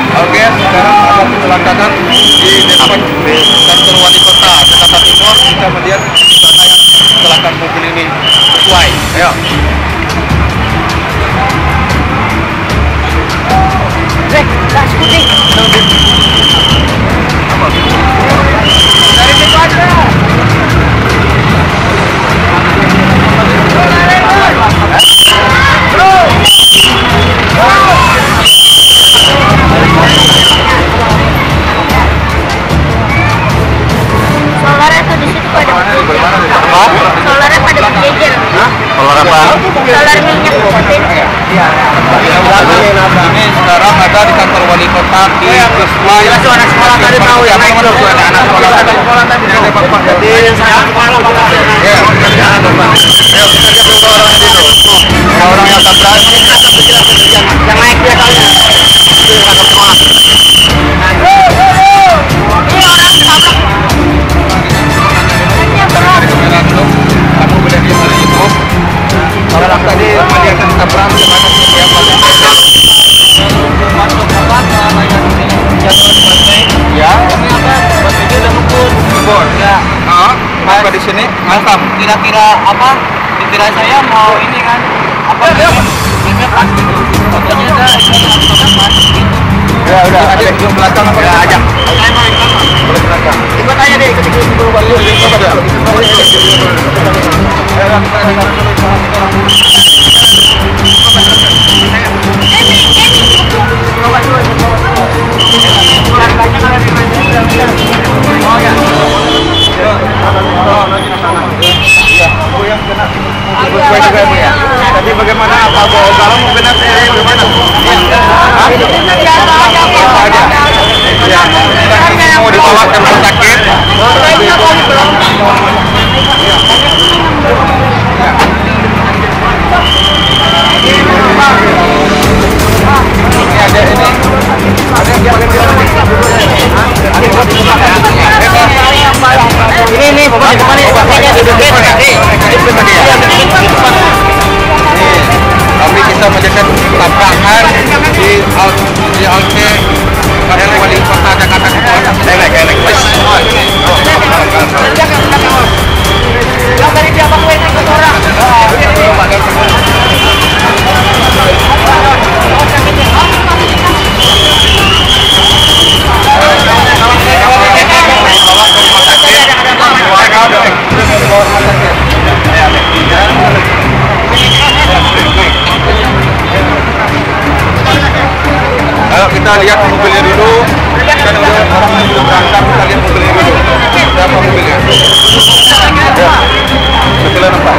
Oke, sekarang ada kecelakaan di depan kantor wali kota Jakarta Timur. Kita melihat di sana yang kecelakaan mobil ini sesuai. Ayo. Dari situ aja. Solarnya tuh di situ pada solarnya pada berjejer. Solar apa? Solar minyak potensi. Ini sekarang ada di kantor wali kota di Kusma. Anak sekolah tadi tahu ya, anak sekolah tadi. Jadi saya ya, orang yang tabrak yang naik dia kali. Kamu boleh di YouTube. Orang tadi melihat tabrak gimana sih dia masuk ya, ini apa? Batunya udah ngebun. Ya. Apa di sini? Mantap. Kira-kira apa? Kira saya mau ini kan? Apa? Ini plastik. Fotonya ada plastik gitu. Ya udah, ada di belakang apa? Ya ajak. Saya mau ikut. Boleh belakang. Ikut aja deh, ikut dulu balik. Ikut aja. Tadi bagaimana? Apa kalau mau benar saya bagaimana? Mau dibawa ke rumah sakit. Ini bapak di depan nih, bapaknya duduk tapi kita menjadikan tabrakan di halte kantor wali kota Jakarta Timur. Yang dari dia bawa ikut orang. Ayo kita lihat mobilnya dulu. Kan udah orang yang belum berangkat, kita lihat mobilnya dulu. Siapa mobilnya? Ya. Sebelah apa?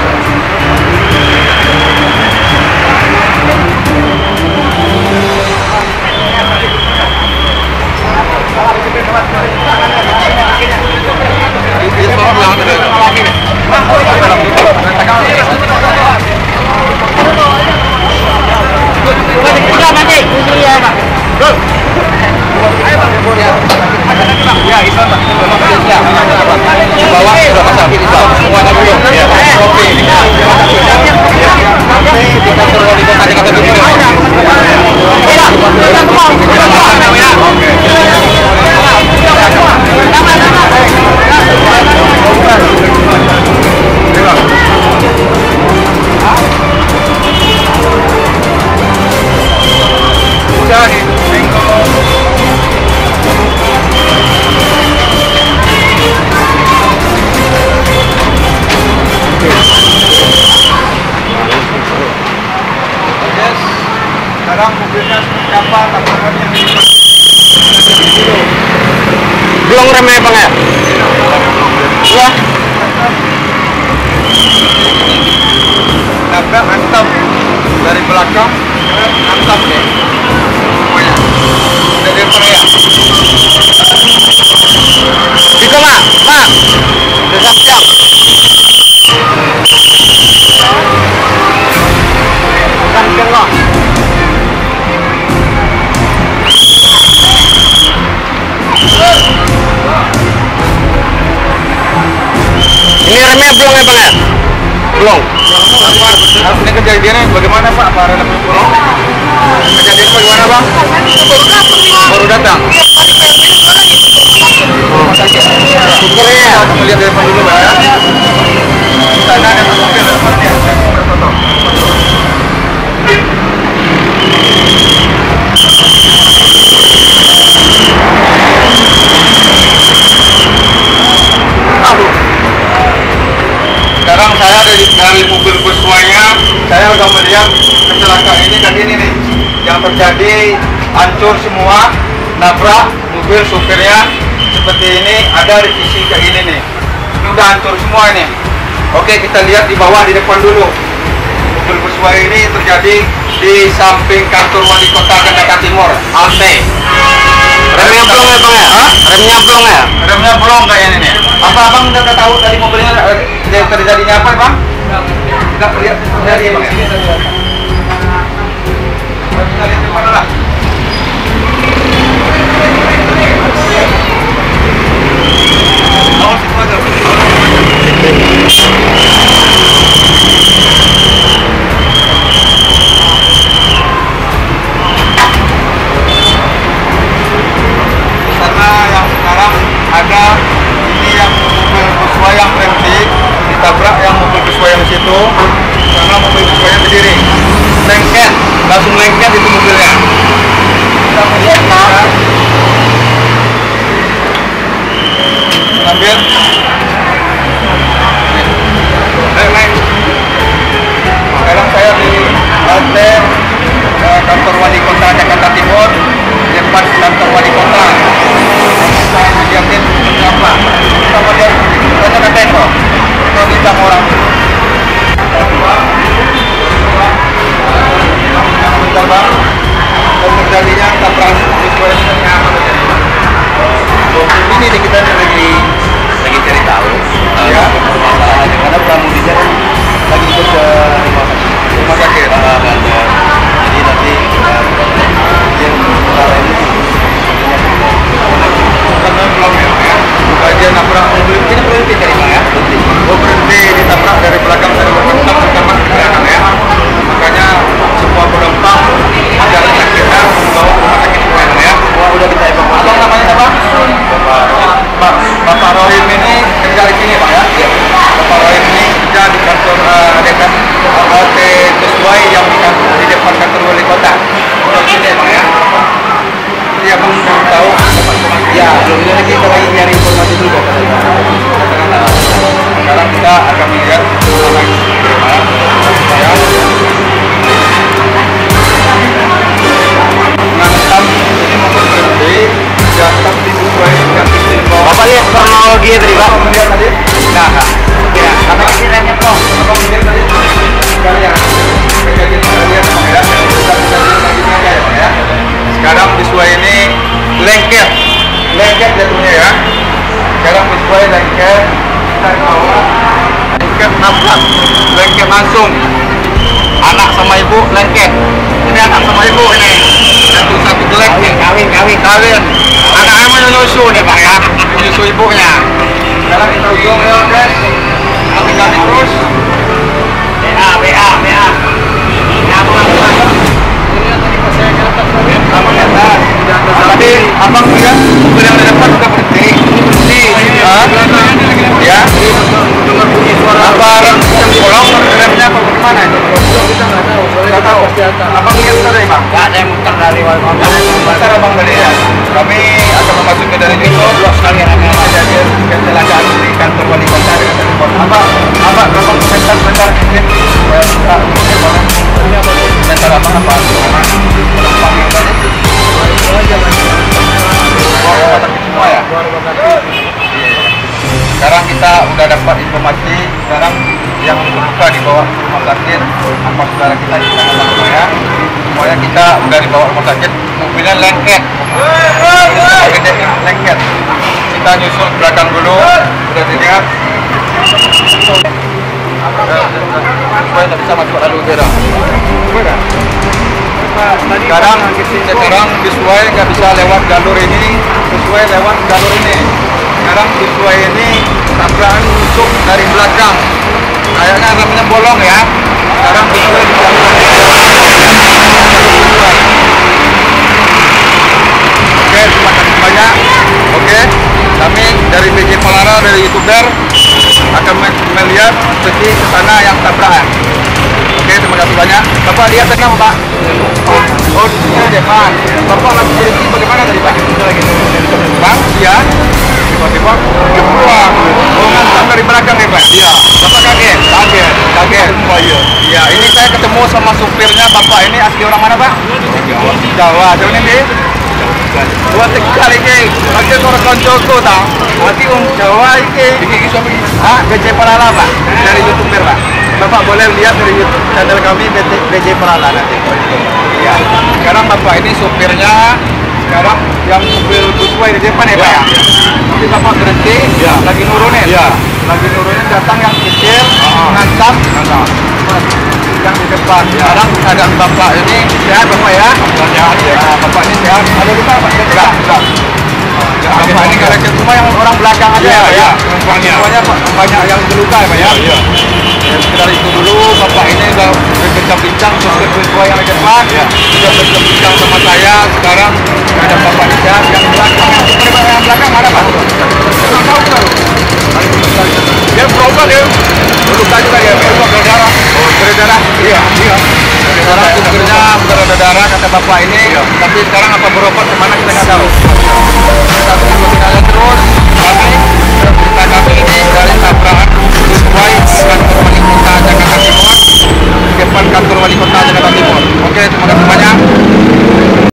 Ini soal bilang tadi. Ya, itu bawa sudah pasang semuanya dulu. Ya. Oke. Sampai di kantor wali kota Jakarta Timur. Udah nih, sekarang mobilnya seperti apa? Tabrakannya belum remnya bang ya? Iya. Nabrak hantam dari belakang, hantam deh semuanya. Dari teriak. Itu mak, udah siap. Kan kok. Ini remnya belum ya bang ya? Belum. Ini kejadiannya bagaimana pak? Apa remnya belum? Kejadian bagaimana bang? Baru datang. Rumah sakit. Sukernya aku lihat dari depan dulu bang ya. Di sana ada suker depannya. Sekarang saya dari mobil busway-nya, saya udah melihat kecelakaan ini kayak gini nih, yang terjadi hancur semua, nabrak mobil supirnya seperti ini, ada di sisi kayak gini nih, ini udah hancur semua ini. Oke, kita lihat di bawah, di depan dulu. Mobil busway ini terjadi di samping kantor wali kota Jakarta Timur, Alte. Remnya belum ya bang ya? Remnya belum ya? Remnya belum kayaknya nih. Apa abang udah tahu dari mobilnya terjadinya apa bang? Enggak lihat dari bang ya? Kita lihat di mana lah? Oh, situ aja. Ada ini yang mobil busway yang berhenti ditabrak yang mobil busway yang situ karena mobil busway berdiri lengket, langsung lengket itu mobilnya. Kita melihat ambil naik. Sekarang saya di Alte kantor wali kota Jakarta Timur, depan kantor wali kota. Saya lihatin berapa? Kita melihat banyak teko. Kita bincang orang. Coba terjadinya tabrak sesuai dengan ini nih kita lagi cari tahu. Ya. Masalahnya karena pramudinya kan lagi ikut ke rumah sakit. Jadi nanti yang ini karena belum ya, bagian nabrak mobil ini berhenti dari mana ya? Berhenti ditabrak dari belakang dari belakang terkena di belakang ya. Makanya semua penumpang dari sakitnya membawa ke rumah sakit mana ya? Udah kita evakuasi. Abang namanya siapa? Bapak Rohim ini kerja di sini pak ya? Iya. Bapak Rohim ini kerja di kantor dekat Alte Busway yang di depan kantor wali kota. Di sini pak ya? Iya bang, belum tahu. Ya, belum ini kita lagi nyari informasi dulu. Sekarang kita akan melihat lagi saya mengangkat ini mobil berhenti jatuh di busway jatuh di bawah. Bapak lihat kronologi tadi pak? Melihat tadi? Nah, ya. Karena ini remnya belum. Bapak melihat tadi? Sekalian. Kejadian saya lihat pak ya. Kita lagi aja ya pak ya. Sekarang busway ini lengket jatuhnya ya. Sekarang busway lengket, kita bawa lengket nabrak, lengket langsung. Anak sama ibu lengket. Ini anak sama ibu ini. Satu lengket. Kawin. Anaknya menyusu nih pak ya, menyusu ibunya. Sekarang kita ujung ya guys. Hati-hati terus. BA. Tadi abang lihat mobil yang di depan sudah berhenti. Ya. Dengar bunyi suara. Apa rem bolong? Remnya apa bagaimana itu? Kita nggak tahu. Nggak tahu. Abang lihat tadi bang? Nggak ada yang muter dari wali kota. Besar abang tadi ya. Kami akan memasuki dari itu. Dua sekali kejadian kecelakaan di kantor wali kota dengan telepon. Abang komentar ini. Ini apa? Komentar abang apa? Penumpang yang tadi. Semua ya. Sekarang kita udah dapat informasi. Sekarang yang luka dibawa ke rumah sakit. Apa saudara kita di sana ya? Semuanya kita udah dibawa ke rumah sakit. Mobilnya lengket. Lengket. Kita nyusul ke belakang dulu. Udah dilihat. Supaya tak bisa masuk lalu udara. Sekarang busway nggak bisa lewat jalur ini, busway lewat jalur ini. Sekarang busway ini tabrakan masuk dari belakang. Kayaknya remnya bolong ya. Sekarang busway di jalur ini. channel dari YouTuber akan melihat seperti ke sana yang tabrakan. Oke, terima kasih banyak. Bapak lihat tadi apa, Pak? Oh, di sini depan. Bapak lagi berhenti bagaimana tadi, Pak? Bang, iya. Tiba-tiba dia pulang. Oh, ngantam dari belakang ya, Pak? Iya. Bapak kaget? Kaget. Oh, iya. Iya, ini saya ketemu sama supirnya. Bapak ini asli orang mana, Pak? Jawa. Jawa ini? Dua Tegal ini. Lagi orang koncoku tau. Lagi Jawa ini. Ah, BJ Parala, Pak. Dari YouTuber, Pak. Bapak boleh lihat dari YouTube channel kami BJ Parala nanti. Ya. Sekarang Bapak ini supirnya. Sekarang yang mobil busway di depan ya, Pak ya? Nanti Bapak berhenti, lagi nurunin. Lagi nurunin, datang yang kecil, ngancam. Yang di depan. Sekarang keadaan Bapak ini sehat, Bapak ya? Sehat ya. Bapak ini sehat. Ada luka, Pak? Enggak. Bapak ini kalau cuma yang orang belakang aja ya? Semuanya banyak yang terluka ya, Pak ya? Dari itu dulu Bapak ini udah berbincang-bincang supir busway yang di depan, sudah berbincang sama saya. Sekarang ada Bapak sehat, yang belakang ada, Pak? Nggak tahu kan? Dia berobat ya? Luka juga ya? Berdarah. Oh, berdarah? Iya. Sekarang supirnya berdarah kata Bapak ini, tapi sekarang apa berobat kemana kita nggak tahu. Kita tunggu tinggal